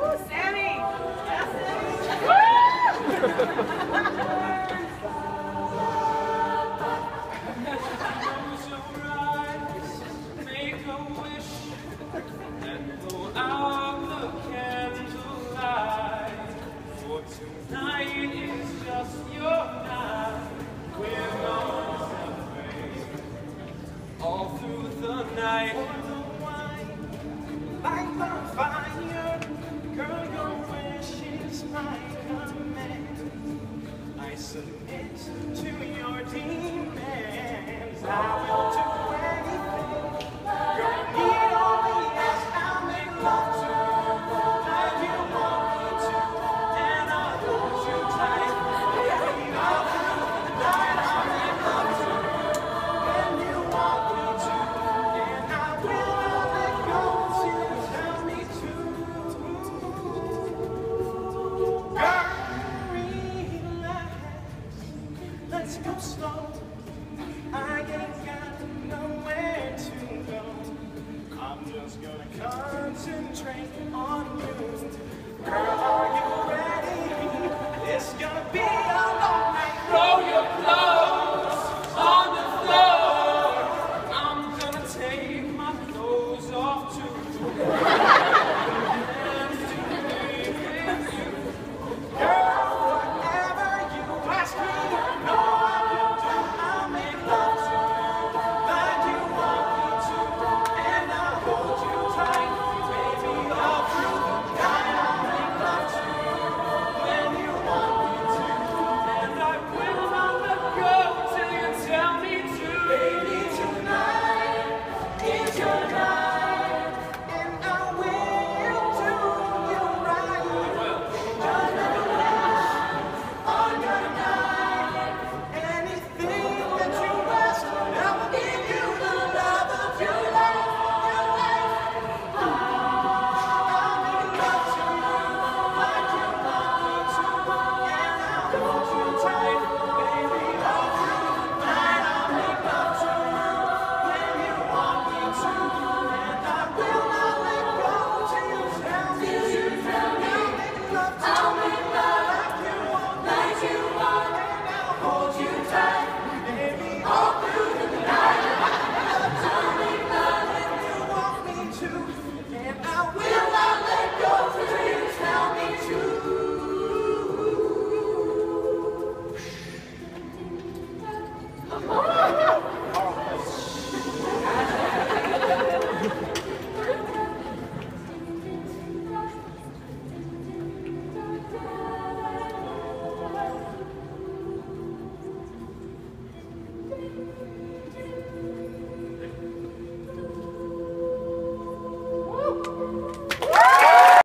Sami! Close your eyes, make a wish, and blow out the candlelight. For tonight is just your night. We're gonna celebrate all through the night. Like the fire, girl, your wish is my command. I submit to your demands. I will do anything. Girl, need only ask. I'll make love to you like you want me to, and I'll hold you tight. Baby, all through the night, I'll make love to you when you want me to, and I will not let go till you tell me to. Girl, relax. Let's go slow. I ain't got nowhere to go. I'm just gonna concentrate on you. Girl, are you ready? It's gonna be a long night. Throw your clothes on the floor. I'm gonna take my clothes off too. And do with you. Girl, whatever you ask me, you know I will do. I'll make love to you like you want me to, and I'll hold you tight, baby, all through the night. I'll make love to you when you want me to, and I will not let go till you tell me to. Baby, tonight is your night, and I will do you right. Just make a wish on your night. Anything that you ask, I will give you the love of your life. I'll make love to you like you want me to, and I'll hold you tight, baby, all through the night. I'll make love to you when you want me to, and I will not let go till you tell me to. I'll make love like you want, and I'll hold you tight, baby, all through the night. I'll make love when you want me to, and I will not let go till you tell me to.